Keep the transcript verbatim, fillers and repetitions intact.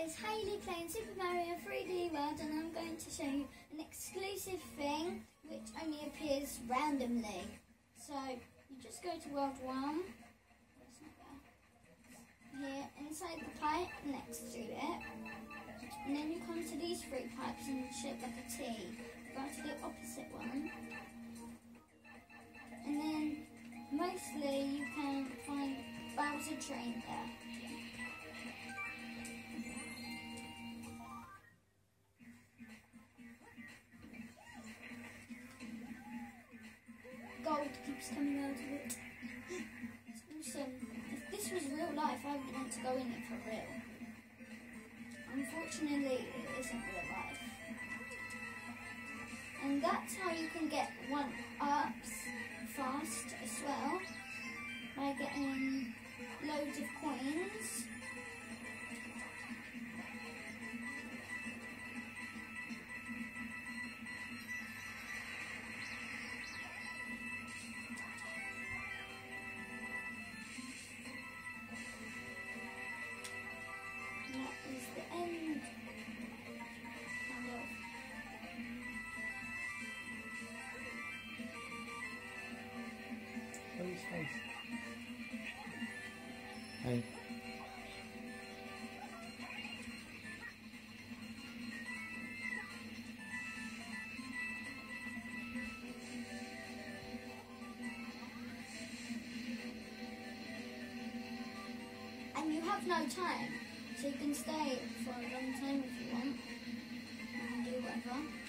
it's Hayley playing Super Mario three D World, and I'm going to show you an exclusive thing which only appears randomly. So you just go to World one, here inside the pipe next to it, and then you come to these three pipes and shape like a T. Go to the opposite one, and then mostly you can find Bowser train there. Gold keeps coming out of it. It's awesome. If this was real life, I would want to go in it for real. Unfortunately, it isn't real life. And that's how you can get one-ups fast as well, by getting loads of coins. That is the end. Kind of. Look at his face. Hey. And you have no time, so you can stay for a long time if you want, and do whatever.